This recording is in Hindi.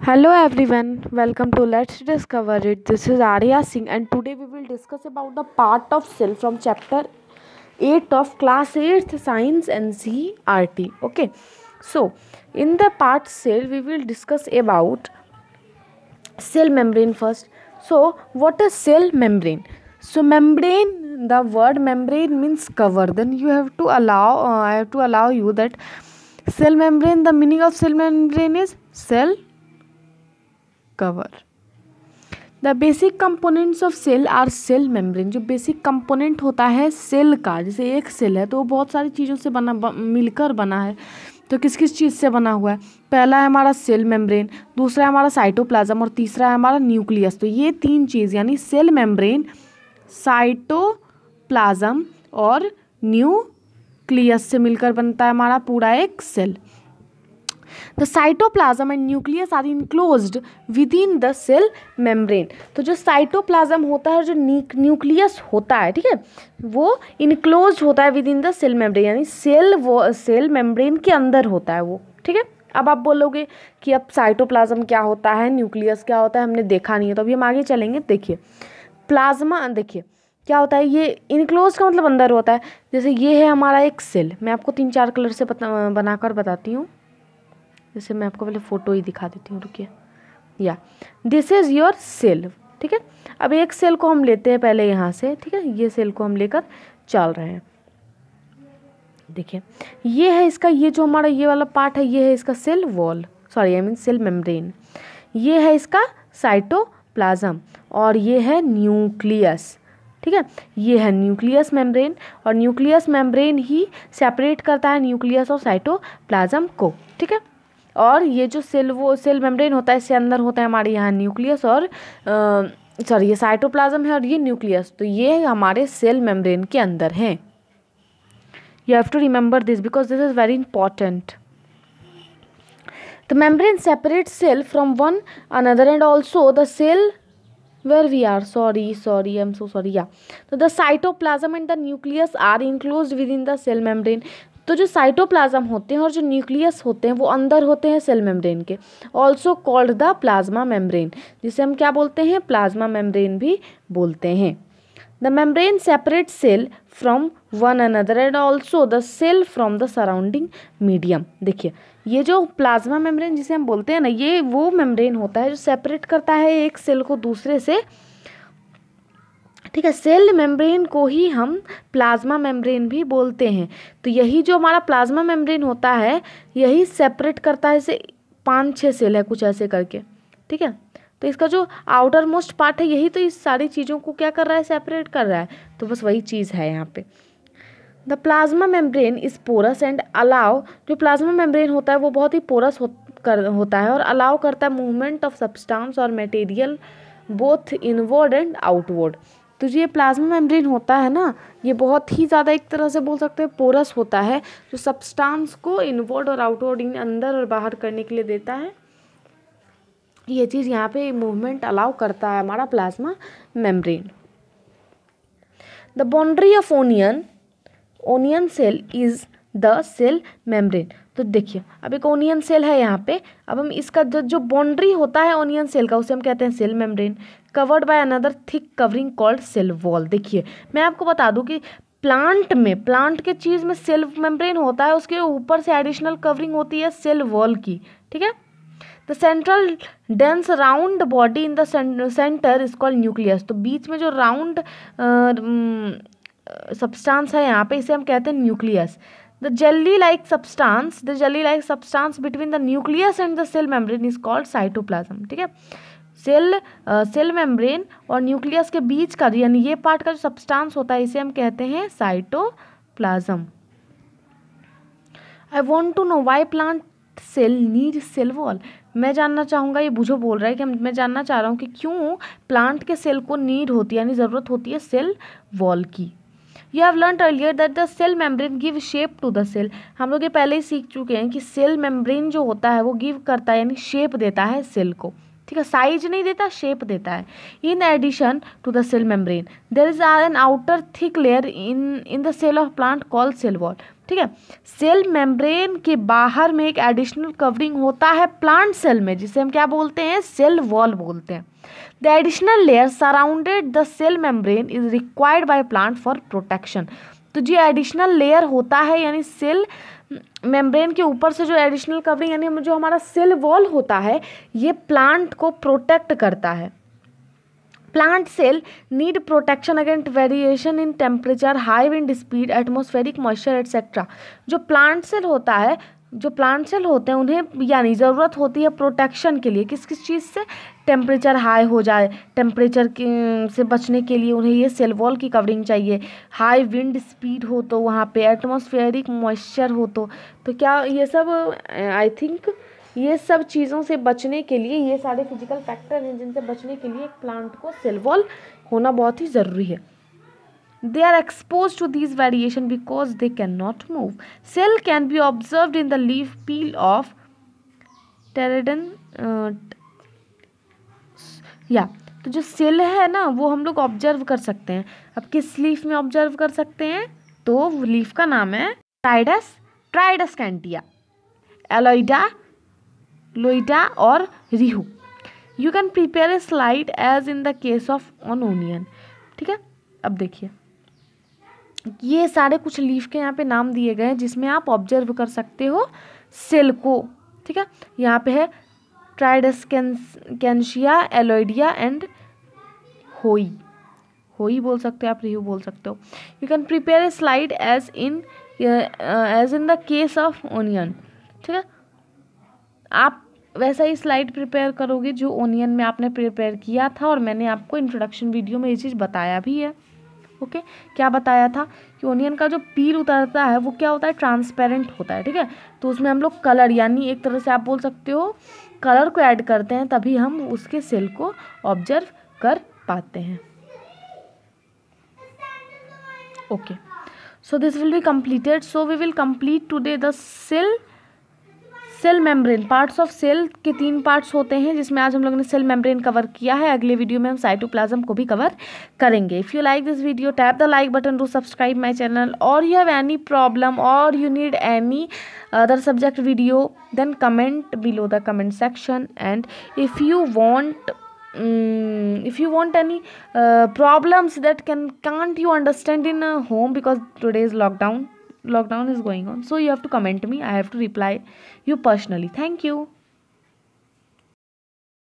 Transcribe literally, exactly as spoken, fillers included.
Hello everyone, welcome to Let's Discover It. This is Arya Singh and today we will discuss about the part of cell from chapter eight of class eighth science and C R T. Okay, so in the part cell we will discuss about cell membrane first. So what is cell membrane? So membrane, the word membrane means cover. Then you have to allow, uh, I have to allow you that cell membrane, the meaning of cell membrane is cell cover. The basic components of cell are cell membrane. जो बेसिक कंपोनेंट होता है सेल का, जैसे एक सेल है तो वो बहुत सारी चीज़ों से बना ब, मिलकर बना है. तो किस किस चीज़ से बना हुआ है? पहला है हमारा सेल मेम्ब्रेन, दूसरा है हमारा साइटोप्लाज्म और तीसरा है हमारा न्यूक्लियस. तो ये तीन चीज़ यानी सेल मेम्ब्रेन, साइटोप्लाज्म और न्यूक्लियस से मिलकर बनता है हमारा पूरा एक cell. The cytoplasm and nucleus are enclosed within the cell membrane. तो जो साइटोप्लाज्म होता है, जो न्यूक्लियस होता है, ठीक है, वो इनक्लोज होता है within the cell membrane, यानी सेल वो सेल मेम्ब्रेन के अंदर होता है वो. ठीक है, अब आप बोलोगे कि अब साइटोप्लाज्म क्या होता है, न्यूक्लियस क्या होता है, हमने देखा नहीं है. तो अभी हम आगे चलेंगे. देखिए प्लाज्मा, देखिए क्या होता है. ये इनक्लोज का मतलब अंदर होता है. जैसे ये है हमारा एक सेल, मैं आपको तीन चार कलर से बनाकर बताती हूँ. जैसे मैं आपको पहले फ़ोटो ही दिखा देती हूँ, रुकिए. या दिस इज़ योर सेल. ठीक है, अब एक सेल को हम लेते हैं पहले यहाँ से. ठीक है, ये सेल को हम लेकर चल रहे हैं. देखिए ये है इसका, ये जो हमारा ये वाला पार्ट है, ये है इसका cell wall, sorry I mean cell membrane. ये है इसका साइटोप्लाज्म और ये है न्यूक्लियस. ठीक है, ये है न्यूक्लियस मेम्ब्रेन और न्यूक्लियस मेम्ब्रेन ही सेपरेट करता है न्यूक्लियस और साइटोप्लाज्म को. ठीक है, और ये जो सेल वो सेल मेम्ब्रेन होता है, इससे अंदर होता है हमारे यहाँ न्यूक्लियस और सॉरी ये साइटोप्लाज्म है और ये न्यूक्लियस. तो ये हमारे सेल मेम्ब्रेन के अंदर हैं. You have to remember this because this is very important. The membrane separate cell from one another and also the cell where we are sorry sorry I'm so sorry yeah so the cytoplasm and the nucleus are enclosed within the cell membrane. तो जो साइटोप्लाज्म होते हैं और जो न्यूक्लियस होते हैं वो अंदर होते हैं सेल मेम्ब्रेन के. Also called the plasma membrane, जिसे हम क्या बोलते हैं, प्लाज्मा मेम्ब्रेन भी बोलते हैं. The membrane separate cell from one another and also the cell from the surrounding medium. देखिए ये जो प्लाज्मा मेम्ब्रेन जिसे हम बोलते हैं ना, ये वो मेम्ब्रेन होता है जो सेपरेट करता है एक सेल को दूसरे से. ठीक है, सेल मेम्ब्रेन को ही हम प्लाज्मा मेम्ब्रेन भी बोलते हैं. तो यही जो हमारा प्लाज्मा मेम्ब्रेन होता है यही सेपरेट करता है, इसे पाँच छः सेल है कुछ ऐसे करके. ठीक है, तो इसका जो आउटर मोस्ट पार्ट है यही तो इस सारी चीज़ों को क्या कर रहा है, सेपरेट कर रहा है. तो बस वही चीज़ है यहाँ पे. The plasma membrane is porous and allow, जो प्लाज्मा मेम्ब्रेन होता है वो बहुत ही पोरस हो, कर, होता है और अलाउ करता है मूवमेंट ऑफ सब्सटेंस और material both inward and outward. तो जो ये प्लाज्मा मेम्ब्रेन होता है ना, ये बहुत ही ज़्यादा एक तरह से बोल सकते हैं पोरस होता है, जो सब्सटेंस को इनवर्ड और आउटवर्ड, अंदर और बाहर करने के लिए देता है. ये चीज़ यहाँ पे मूवमेंट अलाउ करता है हमारा plasma membrane. The boundary of onion onion cell is the cell membrane. तो देखिए अब एक ओनियन सेल है यहाँ पे. अब हम इसका जो जो बाउंड्री होता है ओनियन सेल का, उसे हम कहते हैं cell membrane, covered by another thick covering called cell wall. देखिए मैं आपको बता दूं कि प्लांट में प्लांट के चीज़ में सेल मेम्ब्रेन होता है, उसके ऊपर से एडिशनल कवरिंग होती है सेल वॉल की. ठीक है, the central dense round body in the centre is called nucleus. तो बीच में जो राउंड सब्सटेंस है यहाँ पे, इसे हम कहते हैं nucleus. The jelly like substance the jelly like substance between the nucleus and the cell membrane is called cytoplasm. ठीक है, सेल सेल मेम्ब्रेन और न्यूक्लियस के बीच का यानी ये पार्ट का जो सब्सटेंस होता है इसे हम कहते हैं cytoplasm. I want to know why plant cell need cell wall. मैं जानना चाहूँगा, ये बुझो बोल रहा है कि मैं जानना चाह रहा हूँ कि क्यों प्लांट के सेल को नीड होती है यानी ज़रूरत होती है सेल वॉल की. You have learn earlier that the cell membrane give shape to the cell. हम लोग ये पहले ही सीख चुके हैं कि सेल मेम्ब्रेन जो होता है वो गिव करता है यानी शेप देता है सेल को. ठीक है, साइज नहीं देता, शेप देता है. In addition to the cell membrane there is an outer thick layer in in the cell of plant called cell wall. ठीक है। सेल मेम्ब्रेन के बाहर में एक एडिशनल कवरिंग होता है प्लांट सेल में, जिसे हम क्या बोलते हैं, सेल वॉल बोलते हैं। The additional layer surrounded the cell membrane is required by plant for protection. तो जो एडिशनल लेयर होता है यानी सेल मेम्ब्रेन के ऊपर से जो एडिशनल कवरिंग यानी जो हमारा सेल वॉल होता है, ये प्लांट को प्रोटेक्ट करता है। Plant cell need protection against variation in temperature, high wind speed, atmospheric moisture etcetera. जो प्लांट सेल होता है जो प्लांट सेल होते हैं उन्हें यानी ज़रूरत होती है प्रोटेक्शन के लिए, किस किस चीज़ से, टेम्परेचर हाई हो जाए, टेम्परेचर से बचने के लिए उन्हें ये सेल वॉल की कवरिंग चाहिए। हाई विंड स्पीड हो तो वहाँ पे एटमॉस्फेरिक मॉइस्चर हो तो तो क्या ये सब आई थिंक ये सब चीज़ों से बचने के लिए, ये सारे फिजिकल फैक्टर हैं जिनसे बचने के लिए एक प्लांट को सेल वॉल होना बहुत ही ज़रूरी है। They are exposed to these variation because they cannot move. Cell can be observed in the leaf peel of pteridon. Uh, या तो जो सेल है ना वो हम लोग ऑब्जर्व कर सकते हैं। अब किस लीफ में ऑब्जर्व कर सकते हैं, तो लीफ का नाम है ट्राइडस ट्राइडस्कैंटिया, एलोइडा, लोइडा और Rhoeo. You can prepare a slide as in the case of on onion. ठीक है, अब देखिए ये सारे कुछ लीफ के यहाँ पे नाम दिए गए हैं जिसमें आप ऑब्जर्व कर सकते हो सेल को। ठीक है, यहाँ पे है ट्राइडस्कैंशिया, एलोइडिया एंड होई होई बोल सकते हो आप, रिहू बोल सकते हो। You can prepare a slide as in as in the case of onion. ठीक है, आप वैसा ही स्लाइड प्रिपेयर करोगे जो ओनियन में आपने प्रिपेयर किया था, और मैंने आपको इंट्रोडक्शन वीडियो में ये चीज़ बताया भी है। Okay okay? क्या बताया था कि ओनियन का जो पील उतरता है वो क्या होता है, ट्रांसपेरेंट होता है। ठीक है, तो उसमें हम लोग कलर यानी एक तरह से आप बोल सकते हो कलर को ऐड करते हैं, तभी हम उसके सेल को ऑब्जर्व कर पाते हैं। Okay, so this will be completed. So we will complete today the cell cell membrane. Parts of cell के तीन पार्ट्स होते हैं जिसमें आज हम लोगों ने सेल मेम्ब्रेन कवर किया है। अगले वीडियो में हम साइटोप्लाज्म को भी कवर करेंगे। If you like this video tap the like button to subscribe my channel, or you have any problem or you need any other subject video, then comment below the comment section. And if you want Um, if you want any uh, problems that can can't you understand in a home because today's lockdown lockdown is going on, so you have to comment me, I have to reply you personally. Thank you.